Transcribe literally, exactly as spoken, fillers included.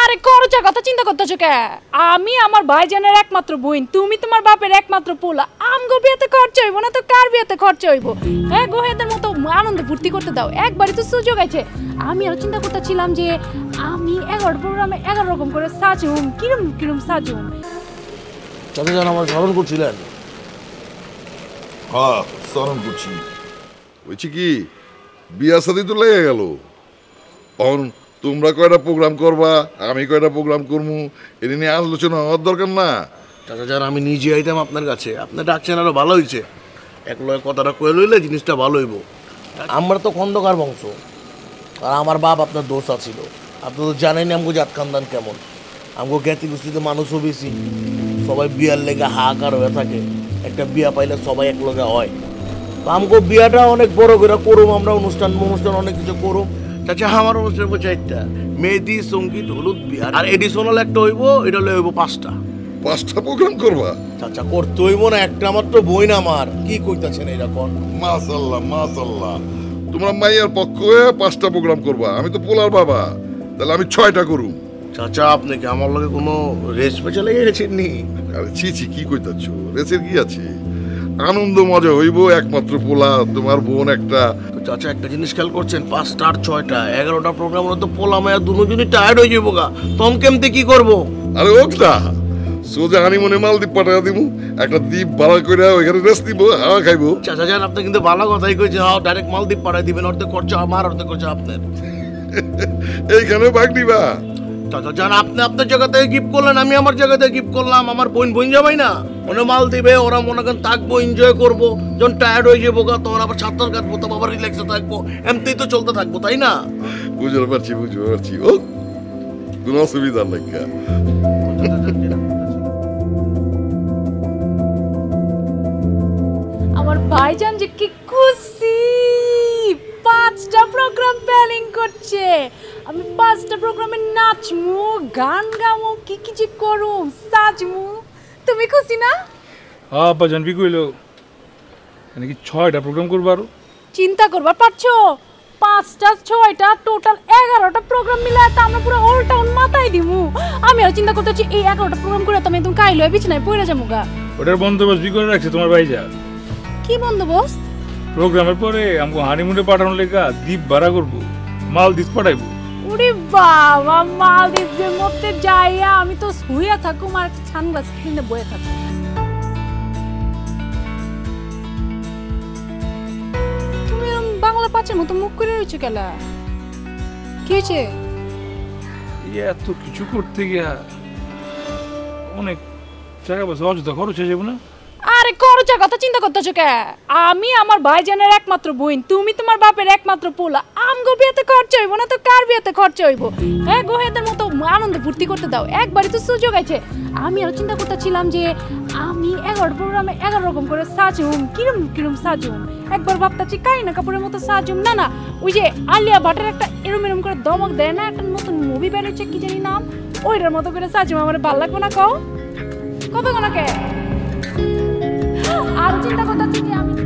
আরে খরচের কথা চিন্তা করতেছো কে? আমি আমার ভাইজানের একমাত্র বোন, তুমি তোমার বাপের একমাত্র পোলা। আমগো বিয়েতে খরচা হইব না তো কার বিয়েতে খরচা হইব? হ্যাঁ গোহেদের মতো আনন্দে ফুর্তি করতে দাও, একবারই তো সুযোগ আছে। আমি আরো চিন্তা করতেছিলাম যে আমি এগারো প্রোগ্রামে এগারো রকম করে সাজুম, কিরম কিরম সাজুম। চাচা জান আমার স্মরণ করছিলেন? হ্যাঁ স্মরণ করছি। বলছি কি বিয়া শাদী তো লেগে গেল, এখন তোমরা কয়টা প্রোগ্রাম করবা, আমি কয়টা প্রোগ্রাম করবো, এটা নিয়ে আলোচনা হওয়ার দরকার না? চাচা জান আমি নিজে আইতাম আপনার কাছে, আপনি ডাকছেন আরো ভালো হয়েছে। এক লয় কথাটা কয়ে লইলে জিনিসটা ভালো হইব। আমরা তো খন্দকার বংশ, আর আমার বাপ আপনার দোষ আছিল। আপনি তো জানেন আমগো জাত খানদান কেমন, আমগো জ্ঞাতি গোষ্ঠীতে মানুষও বেশি, সবাই বিয়ার লেগে হাহাকার হয়ে থাকে। একটা বিয়া পাইলে সবাই এক লগে হয়। তো আমগো বিয়াটা অনেক বড় করে করুম, আমরা অনুষ্ঠান অনুষ্ঠান অনেক কিছু করুম। চাচা আমার অনুষ্ঠান হইব চারটা, মেহেদি সঙ্গীত হলুদ বিয়া, আর এডিশনাল একটা হইব, এটা হলে হইব পাঁচটা। পাঁচটা প্রোগ্রাম করবা? চাচা করতে হইব না, একটা মাত্র বইন আমার, কি কইতাছেন এরকম? মাশাআল্লাহ মাশাআল্লাহ, তোমরা মাইয়ার পক্ষ হয়ে পাঁচটা প্রোগ্রাম করবা, আমি তো পোলার বাবা, তাহলে আমি ছয়টা করুম। চাচা আপনি কি আমার লগে কোনো রেস পেঁচে লেগে গেছেন নি? আরে ছি ছি, কি কইতাছ, রেসের কি আছে? আনন্দ মজা হইব, একমাত্র পোলা, তোমার বোন একটা। চাচা একটা জিনিস খেয়াল করছেন, পাঁচটা আর ছয়টা এগারোটা প্রোগ্রাম হলে তো পোলা মায়া দুজনই টায়ার্ড হয়ে যাবো গা, তখন কেমতে কি করবো? আরে ওটা সোজা হানিমুনে মালদ্বীপ পাঠাইয়া দিমু, একটা দ্বীপ ভাড়া করে ওইখানে রেস্ট দিব, হাওয়া খাইবো। চাচা জান আপনি কিন্তু ভালো কথাই কইছেন, হ্যাঁ ডাইরেক্ট মালদ্বীপ পাঠাই দিবেন, অর্ধেক খরচা আমার অর্ধেক খরচা আপনার। এইখানে ভাগ নিবা? চাচা জান আপনি আপনার জায়গা থেকে গিফট করলেন, আমি আমার জায়গা থেকে গিফট করলাম, আমার বোন বোন যাবাই না, ওনে মাল দিবে, ওরা মনে করেন থাকবো, এনজয় করবো, যখন টায়ার্ড হয়ে যাবো গা তখন আবার সাঁতার কাটবো, তখন আবার রিল্যাক্সে থাকবো, এমনিতেই তো চলতে থাকবো, তাই না? বুঝতে পারছি বুঝতে পারছি, ও কোনো অসুবিধা নাই। আমার ভাইজান যে কি খুশি, পাঁচটা প্রোগ্রাম প্ল্যানিং করছে। আমি পাঁচটা প্রোগ্রামে নাচমু, গান গামু, কি কি যে করুম, সাজমু। তুমি খুশি না? হ্যাঁ বাজান বি কইলো নাকি ছয়টা প্রোগ্রাম করবো। আরো চিন্তা করবার পারছো? পাঁচটা ছয়টা টোটাল এগারোটা প্রোগ্রাম মিলায় তো আমরা পুরো অল টাউন মাথায় দিমু। আমি আর চিন্তা করতেছি এই এগারোটা প্রোগ্রাম করে তুমি একদম কাইলো বিছানায় পড়ে যাবো গা। ওটার বন্দোবস্ত বি করে রাখছে তোমার ভাইজা। কি বন্দোবস্ত? প্রোগ্রামের পরে আমাকে হানিমুনে পাঠানোর লেগা দ্বীপ ভাড়া করবো, মালদ্বীপ পাঠাইবো। ওরে বাবা, মালদ্বীপের মধ্যে যাইয়া আমি তো শুইয়া থাকুম আর একটা সানগ্লাস কিনে বয়ে থাকুম। তুমি এরকম বাংলা পাঁচের মতো মুখ করে রয়েছো কেলা? কি হয়েছে? এত কিছু করতে গিয়া অনেক টাকা পয়সা অযথা খরচ হয়ে যাবো না? আরে খরচের কথা চিন্তা করতেছো কে? আমি আমার ভাইজানের একমাত্র বোন, তুমি তোমার বাপের একমাত্র পোলা। আমগো বিয়েতে খরচা হইব না তো কার বিয়েতে খরচা হইব? হ্যাঁ গোহেদের মতো আনন্দে ফুর্তি করতে দাও, একবারই তো সুযোগ আছে। আমি আরো চিন্তা করতেছিলাম যে আমি এগারো প্রোগ্রামে এগারো রকম করে সাজুম, কিরম কিরম সাজুম। একবার ভাবতেছি কারিনা কাপুরের মতো সাজুম, না না ওই যে আলিয়া ভাটের একটা এরম এরম করে দমক দেয় না, একটা নতুন মুভি বেরোচ্ছে কি জানি নাম, ওইটার মতো করে সাজুম। আমার ভালো লাগবে না? কও কত কোনাকে আর চিন্তা করতেছি যে আমি